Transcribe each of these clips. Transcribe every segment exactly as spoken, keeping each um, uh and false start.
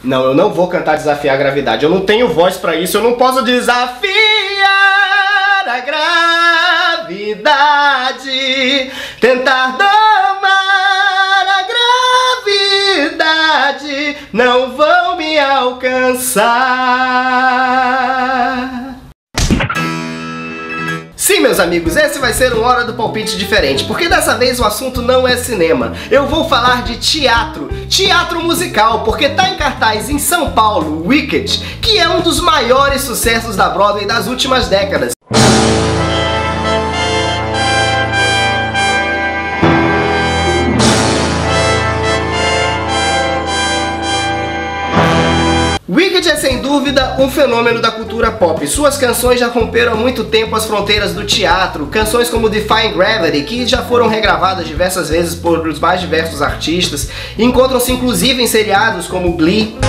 Não, eu não vou cantar Desafiar a Gravidade. Eu não tenho voz pra isso. Eu não posso desafiar a gravidade, tentar domar a gravidade, não vão me alcançar. Sim, meus amigos, esse vai ser um Hora do Palpite diferente, porque dessa vez o assunto não é cinema. Eu vou falar de teatro, teatro musical, porque tá em cartaz em São Paulo, Wicked, que é um dos maiores sucessos da Broadway das últimas décadas. Wicked é sem dúvida um fenômeno da cultura pop. Suas canções já romperam há muito tempo as fronteiras do teatro. Canções como Defying Gravity, que já foram regravadas diversas vezes por os mais diversos artistas, encontram-se inclusive em seriados como Glee.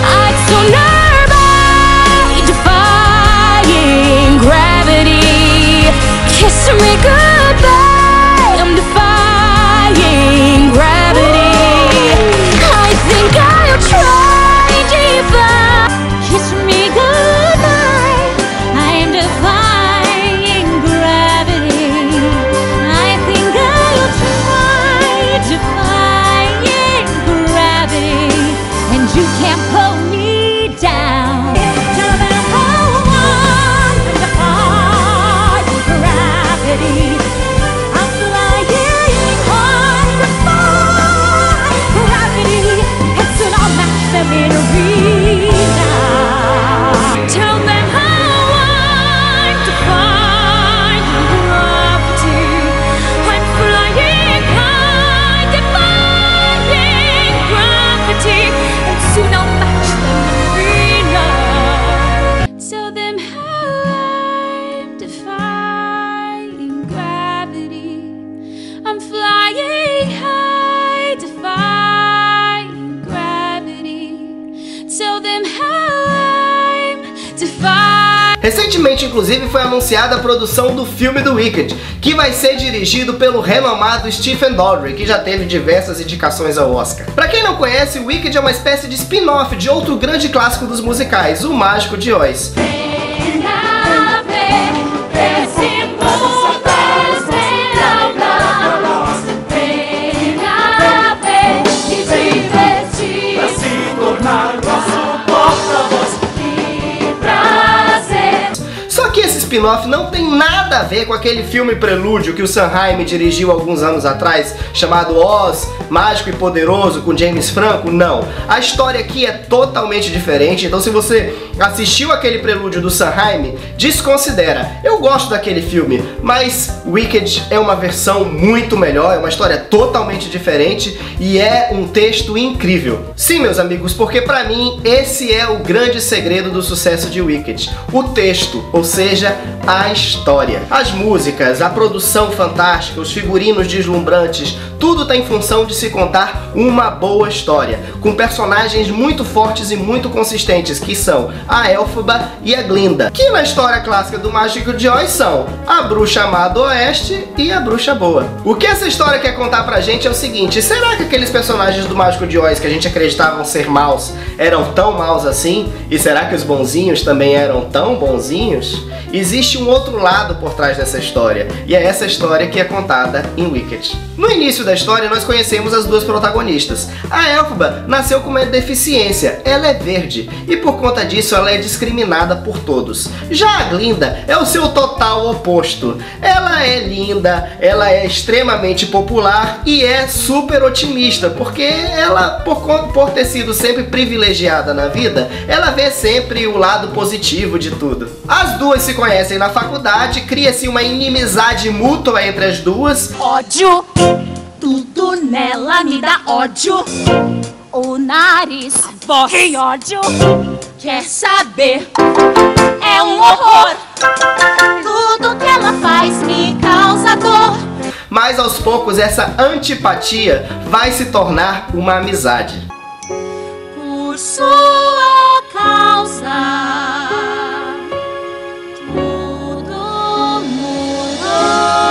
Recentemente, inclusive, foi anunciada a produção do filme do Wicked, que vai ser dirigido pelo renomado Stephen Daldry, que já teve diversas indicações ao Oscar. Pra quem não conhece, o Wicked é uma espécie de spin-off de outro grande clássico dos musicais, O Mágico de Oz. Spin-off não tem nada a ver com aquele filme prelúdio que o Sam Raimi dirigiu alguns anos atrás, chamado Oz, Mágico e Poderoso, com James Franco. Não, a história aqui é totalmente diferente, então se você assistiu aquele prelúdio do Sam Raimi, desconsidera. Eu gosto daquele filme, mas Wicked é uma versão muito melhor, é uma história totalmente diferente e é um texto incrível. Sim, meus amigos, porque pra mim esse é o grande segredo do sucesso de Wicked, o texto, ou seja, a história. As músicas, a produção fantástica, os figurinos deslumbrantes, tudo tá em função de se contar uma boa história, com personagens muito fortes e muito consistentes, que são a Elphaba e a Glinda, que na história clássica do Mágico de Oz são a bruxa má do oeste e a bruxa boa. O que essa história quer contar pra gente é o seguinte: será que aqueles personagens do Mágico de Oz que a gente acreditava ser maus eram tão maus assim? E será que os bonzinhos também eram tão bonzinhos? Existe um outro lado por trás dessa história, e é essa história que é contada em Wicked. No início da história, nós conhecemos as duas protagonistas. A Elphaba nasceu com uma deficiência, ela é verde, e por conta disso ela é discriminada por todos. Já a Glinda é o seu total oposto. Ela é linda, ela é extremamente popular e é super otimista, porque ela, por, por ter sido sempre privilegiada na vida, ela vê sempre o lado positivo de tudo. As duas se conhecem na faculdade, cria-se uma inimizade mútua entre as duas. Ódio! Tudo nela me dá ódio. O nariz corre ódio. Quer saber? É um horror. Tudo que ela faz me causa dor. Mas aos poucos essa antipatia vai se tornar uma amizade. Por sua causa tudo mudou.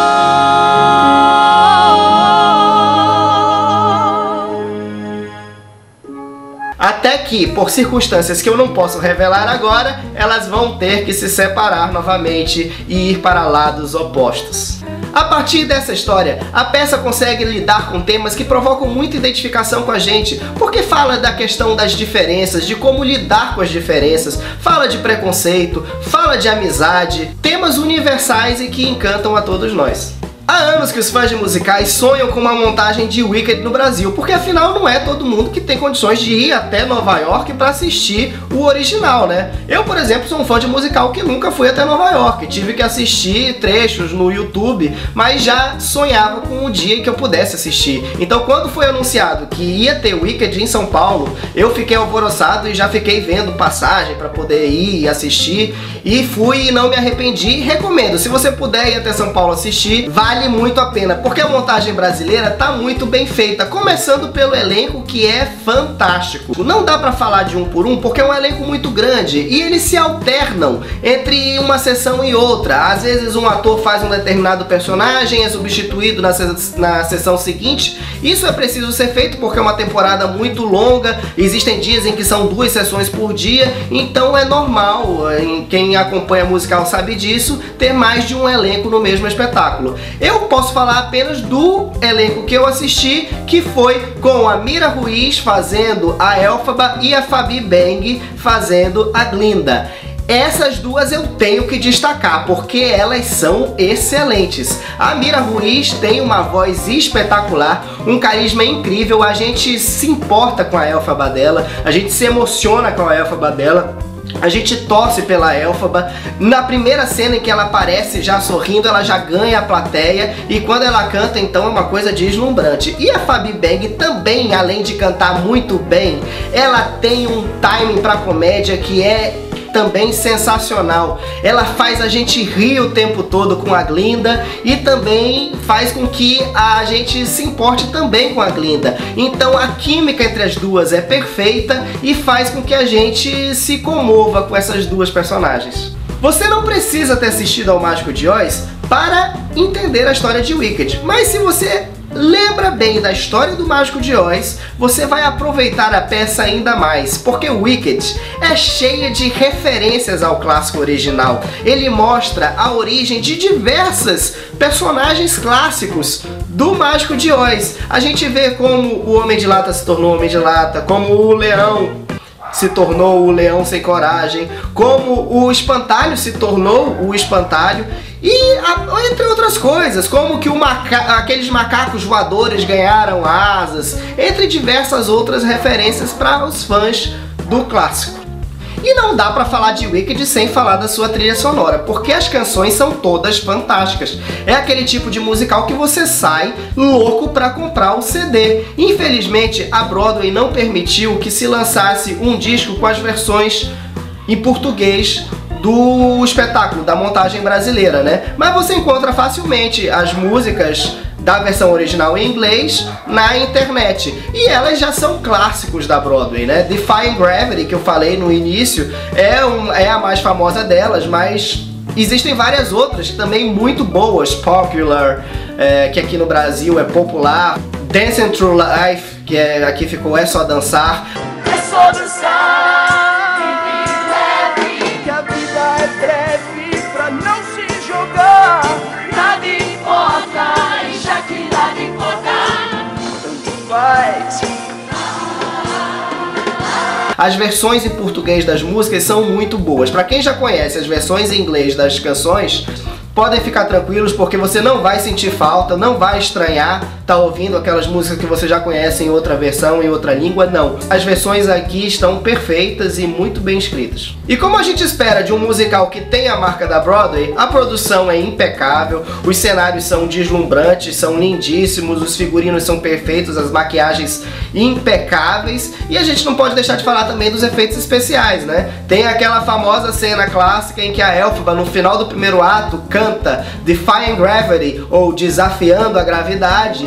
Até que, por circunstâncias que eu não posso revelar agora, elas vão ter que se separar novamente e ir para lados opostos. A partir dessa história, a peça consegue lidar com temas que provocam muita identificação com a gente, porque fala da questão das diferenças, de como lidar com as diferenças, fala de preconceito, fala de amizade, temas universais e que encantam a todos nós. Há anos que os fãs de musicais sonham com uma montagem de Wicked no Brasil, porque afinal não é todo mundo que tem condições de ir até Nova York para assistir o original, né? Eu, por exemplo, sou um fã de musical que nunca fui até Nova York, tive que assistir trechos no YouTube, mas já sonhava com o dia em que eu pudesse assistir. Então quando foi anunciado que ia ter Wicked em São Paulo, eu fiquei alvoroçado e já fiquei vendo passagem para poder ir e assistir, e fui e não me arrependi. Recomendo, se você puder ir até São Paulo assistir, vale Vale muito a pena, porque a montagem brasileira tá muito bem feita, começando pelo elenco, que é fantástico. Não dá pra falar de um por um, porque é um elenco muito grande e eles se alternam entre uma sessão e outra. Às vezes um ator faz um determinado personagem, é substituído na, se na sessão seguinte. Isso é preciso ser feito porque é uma temporada muito longa, existem dias em que são duas sessões por dia, então é normal, quem acompanha musical sabe disso, ter mais de um elenco no mesmo espetáculo. Eu posso falar apenas do elenco que eu assisti, que foi com a Mira Ruiz fazendo a Elphaba e a Fabi Bang fazendo a Glinda. Essas duas eu tenho que destacar, porque elas são excelentes. A Mira Ruiz tem uma voz espetacular, um carisma incrível, a gente se importa com a Elphaba dela, a gente se emociona com a Elphaba dela. A gente torce pela Elphaba. Na primeira cena em que ela aparece já sorrindo, ela já ganha a plateia, e quando ela canta, então é uma coisa deslumbrante. E a Fabi Bang também, além de cantar muito bem, ela tem um timing pra comédia que é também sensacional. Ela faz a gente rir o tempo todo com a Glinda e também faz com que a gente se importe também com a Glinda. Então a química entre as duas é perfeita e faz com que a gente se comova com essas duas personagens. Você não precisa ter assistido ao Mágico de Oz para entender a história de Wicked, mas se você lembra bem da história do Mágico de Oz, você vai aproveitar a peça ainda mais, porque Wicked é cheia de referências ao clássico original. Ele mostra a origem de diversas personagens clássicos do Mágico de Oz. A gente vê como o Homem de Lata se tornou Homem de Lata, como o Leão se tornou o Leão Sem Coragem, como o Espantalho se tornou o Espantalho, e entre outras coisas, como que o maca aqueles macacos voadores ganharam asas, entre diversas outras referências para os fãs do clássico. E não dá pra falar de Wicked sem falar da sua trilha sonora, porque as canções são todas fantásticas. É aquele tipo de musical que você sai louco pra comprar o C D. Infelizmente, a Broadway não permitiu que se lançasse um disco com as versões em português do espetáculo, da montagem brasileira, né? Mas você encontra facilmente as músicas da versão original em inglês na internet, e elas já são clássicos da Broadway, né? Defying Gravity, que eu falei no início, é, um, é a mais famosa delas, mas existem várias outras também muito boas. Popular, é, que aqui no Brasil é popular. Dancing Through Life, que é, aqui ficou É Só Dançar. É só dançar, leve, que a vida é breve pra não se jogar. nada importa, e já que nada importa, Tanto faz. As versões em português das músicas são muito boas. Para quem já conhece as versões em inglês das canções, podem ficar tranquilos, porque você não vai sentir falta, não vai estranhar tá ouvindo aquelas músicas que você já conhece em outra versão, em outra língua. Não. As versões aqui estão perfeitas e muito bem escritas. E como a gente espera de um musical que tem a marca da Broadway, a produção é impecável, os cenários são deslumbrantes, são lindíssimos, os figurinos são perfeitos, as maquiagens impecáveis, e a gente não pode deixar de falar também dos efeitos especiais, né? Tem aquela famosa cena clássica em que a Elphaba, no final do primeiro ato, canta Defying Gravity, ou Desafiando a Gravidade.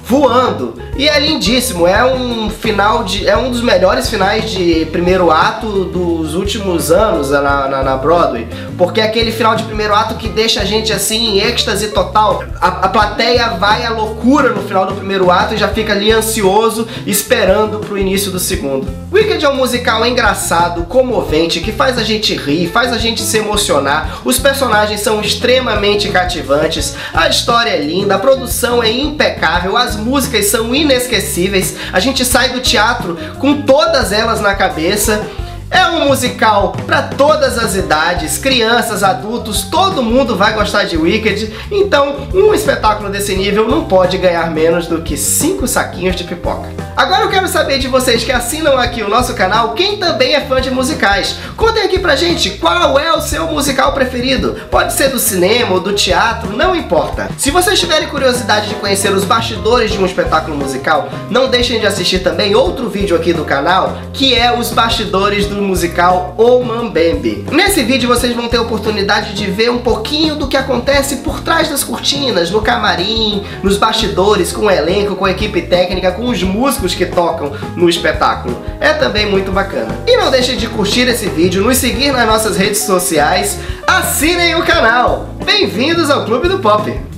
voando. E é lindíssimo, é um final de... é um dos melhores finais de primeiro ato dos últimos anos na, na, na Broadway. Porque é aquele final de primeiro ato que deixa a gente assim em êxtase total. A, a plateia vai à loucura no final do primeiro ato e já fica ali ansioso, esperando pro início do segundo. Wicked é um musical engraçado, comovente, que faz a gente rir, faz a gente se emocionar. Os personagens são extremamente cativantes, a história é linda, a produção é impecável, as músicas são inesquecíveis, a gente sai do teatro com todas elas na cabeça. É um musical para todas as idades, crianças, adultos, todo mundo vai gostar de Wicked, então um espetáculo desse nível não pode ganhar menos do que cinco saquinhos de pipoca. Agora eu quero saber de vocês que assinam aqui o nosso canal, quem também é fã de musicais. Contem aqui pra gente qual é o seu musical preferido. Pode ser do cinema ou do teatro, não importa. Se vocês tiverem curiosidade de conhecer os bastidores de um espetáculo musical, não deixem de assistir também outro vídeo aqui do canal, que é os bastidores do musical O Mambembe. Nesse vídeo vocês vão ter a oportunidade de ver um pouquinho do que acontece por trás das cortinas, no camarim, nos bastidores, com o elenco, com a equipe técnica, com os músicos que tocam no espetáculo. É também muito bacana. E não deixem de curtir esse vídeo, nos seguir nas nossas redes sociais, assinem o canal. Bem-vindos ao Clube do Pop!